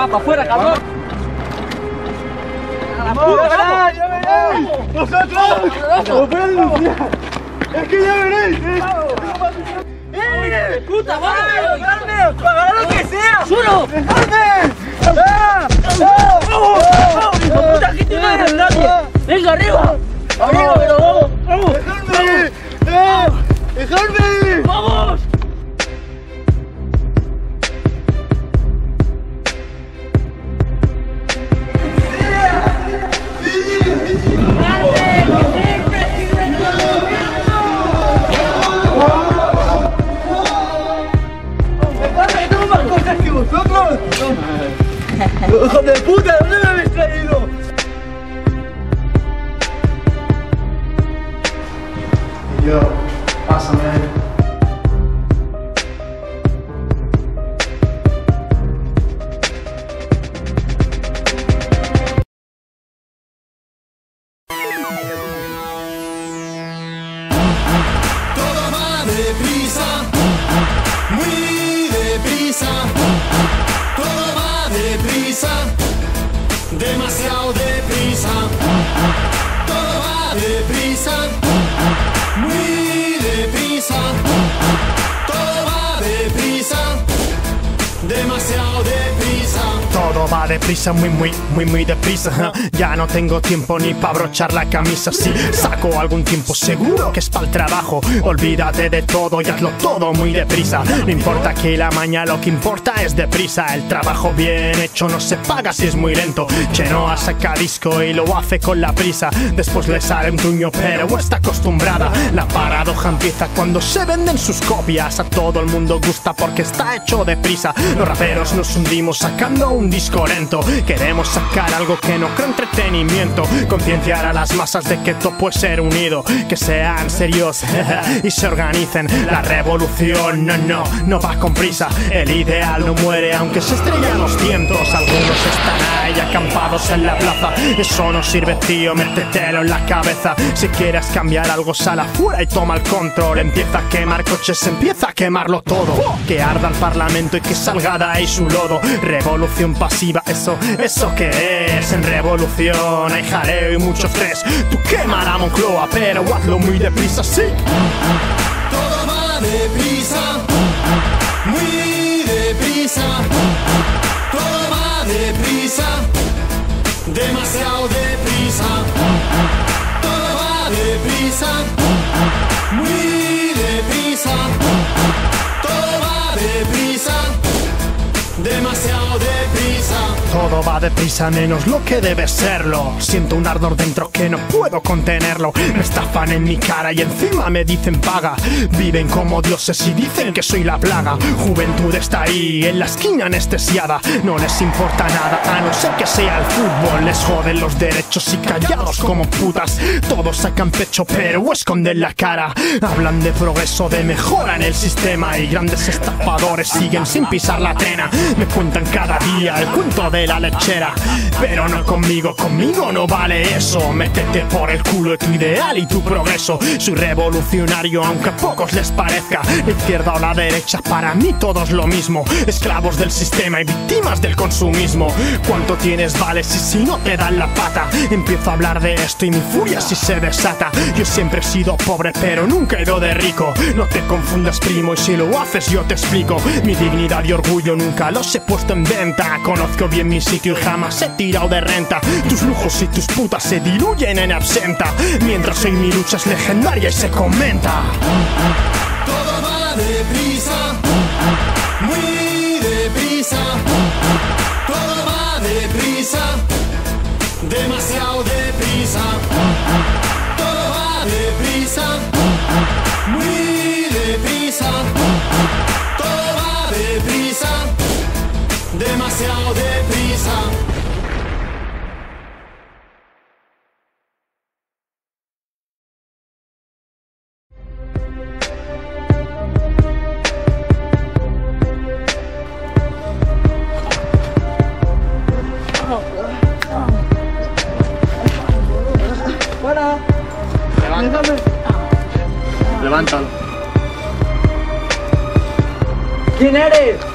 Va, para afuera, cabrón. ¡Ya veréis! ¡Vosotros! ¡Os voy a denunciar! ¡Es que ya veréis! ¡Puta madre! ¡Dejadme! ¡Os pagaré lo que sea! ¡Juro! ¡Dejadme! ¡Hijo puta, aquí tú no eres nadie! ¡Venga, arriba! ¡Arriba, pero vamos! ¡Vamos! ¡Dejadme! ¡Dejadme! ¡Vamos! ¡Vosotros! ¡Hijos de puta! ¿Dónde me habéis traído? Yo, pásame. Todo va deprisa, muy deprisa. Todo va deprisa, demasiado deprisa. Todo va deprisa, muy deprisa. Todo va deprisa, demasiado deprisa. Todo va deprisa, muy deprisa. Ya no tengo tiempo ni para abrochar la camisa. Si saco algún tiempo seguro que es para el trabajo. Olvídate de todo y hazlo todo muy deprisa. No importa que la maña, lo que importa es deprisa. El trabajo bien hecho no se paga si es muy lento. Chenoa saca disco y lo hace con la prisa. Después le sale un truño pero está acostumbrada. La paradoja empieza cuando se venden sus copias. A todo el mundo gusta porque está hecho deprisa. Los raperos nos hundimos sacando un disco lento. Queremos sacar algo que no cree entretenimiento. Concienciar a las masas de que todo puede ser unido. Que sean serios y se organicen. La revolución no va con prisa. El ideal no muere aunque se estrellan los cientos. Algunos están ahí acampados en la plaza. Eso no sirve, tío, métetelo en la cabeza. Si quieres cambiar algo, sal afuera y toma el control. Empieza a quemar coches, empieza a quemarlo todo. Que arda el parlamento y que salga de ahí su lodo. Revolución pasiva, eso que es. En revolución hay jaleo y mucho estrés. Tú quema la Moncloa, pero hazlo muy deprisa, sí. Todo va deprisa, muy deprisa. Todo va deprisa, demasiado deprisa. Todo va deprisa, muy deprisa. Todo va deprisa, demasiado deprisa. Todo va deprisa menos lo que debe serlo. Siento un ardor dentro que no puedo contenerlo. Me estafan en mi cara y encima me dicen paga. Viven como dioses y dicen que soy la plaga. Juventud está ahí en la esquina anestesiada. No les importa nada a no ser que sea el fútbol. Les joden los derechos y callados como putas. Todos sacan pecho pero esconden la cara. Hablan de progreso, de mejora en el sistema. Y grandes estafadores siguen sin pisar la tena. Me cuentan cada día el cuento de la lechera. Pero no conmigo no vale eso. Métete por el culo tu ideal y tu progreso. Soy revolucionario aunque a pocos les parezca. La izquierda o la derecha, para mí todo es lo mismo. Esclavos del sistema y víctimas del consumismo. ¿Cuánto tienes vales y si no te dan la pata? Empiezo a hablar de esto y mi furia si se desata. Yo siempre he sido pobre pero nunca he ido de rico. No te confundas, primo, y si lo haces yo te explico. Mi dignidad y orgullo nunca los he puesto en venta. Conozco bien mi sitio y jamás he tirado de renta. Tus lujos y tus putas se diluyen en absenta. Mientras hoy mi lucha es legendaria y se comenta. Todo va deprisa, muy deprisa. Todo va deprisa, demasiado deprisa. Todo va deprisa, muy deprisa. Todo va deprisa, demasiado deprisa. ¡Para! Levántalo. Levántalo. ¿Quién eres?